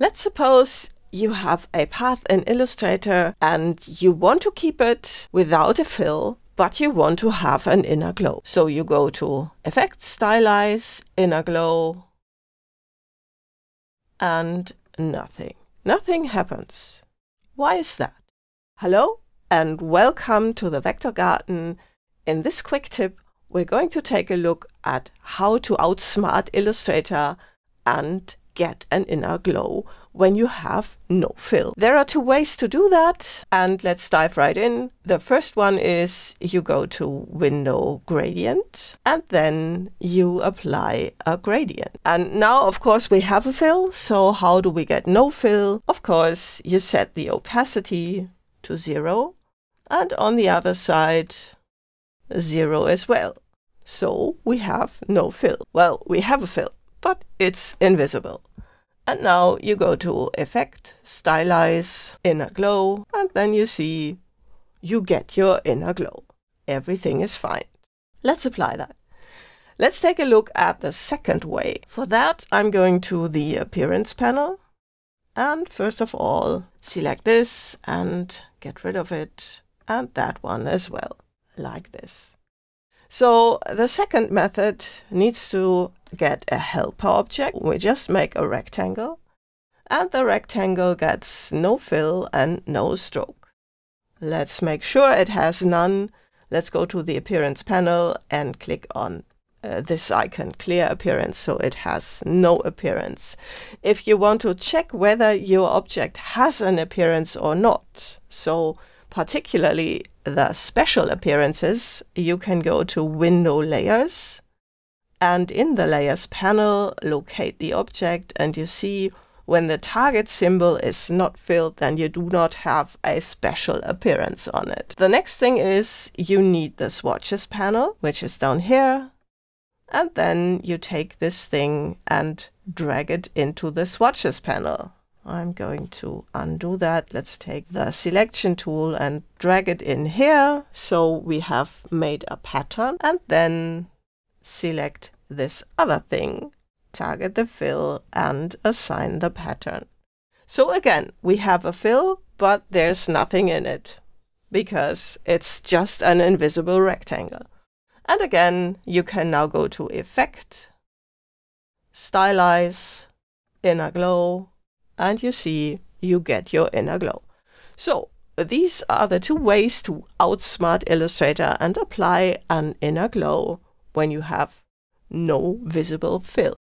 Let's suppose you have a path in Illustrator and you want to keep it without a fill, but you want to have an inner glow. So you go to Effect, Stylize, Inner Glow, and nothing. Nothing happens. Why is that? Hello and welcome to the Vector Garden. In this quick tip, we're going to take a look at how to outsmart Illustrator and get an inner glow when you have no fill. There are two ways to do that, and let's dive right in. The first one is you go to Window Gradient and then you apply a gradient. And now of course we have a fill, so how do we get no fill? Of course you set the opacity to 0 and on the other side 0 as well. So we have no fill. Well, we have a fill, but it's invisible. And now you go to Effect, Stylize, Inner Glow, and then you see you get your inner glow. Everything is fine. Let's apply that. Let's take a look at the second way. For that, I'm going to the Appearance panel. And first of all, select this and get rid of it. And that one as well, like this. So the second method needs to get a helper object. We just make a rectangle and the rectangle gets no fill and no stroke. Let's make sure it has none. Let's go to the Appearance panel and click on this icon, Clear Appearance, so it has no appearance. If you want to check whether your object has an appearance or not, so particularly the special appearances, you can go to Window Layers and in the Layers panel locate the object, and you see when the target symbol is not filled, then you do not have a special appearance on it. The next thing is you need the Swatches panel, which is down here, and then you take this thing and drag it into the Swatches panel. I'm going to undo that. Let's take the selection tool and drag it in here. So we have made a pattern, and then select this other thing, target the fill and assign the pattern. So again, we have a fill, but there's nothing in it because it's just an invisible rectangle. And again, you can now go to Effect, Stylize, Inner Glow, and you see you get your inner glow. So these are the two ways to outsmart Illustrator and apply an inner glow when you have no visible fill.